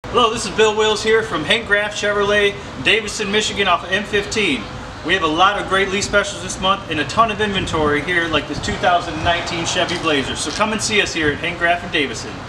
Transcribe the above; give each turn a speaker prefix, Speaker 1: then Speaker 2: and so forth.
Speaker 1: Hello, this is Bill Wills here from Hank Graff Chevrolet, Davison, Michigan off of M15. We have a lot of great lease specials this month and a ton of inventory here like this 2019 Chevy Blazer. So come and see us here at Hank Graff in Davison.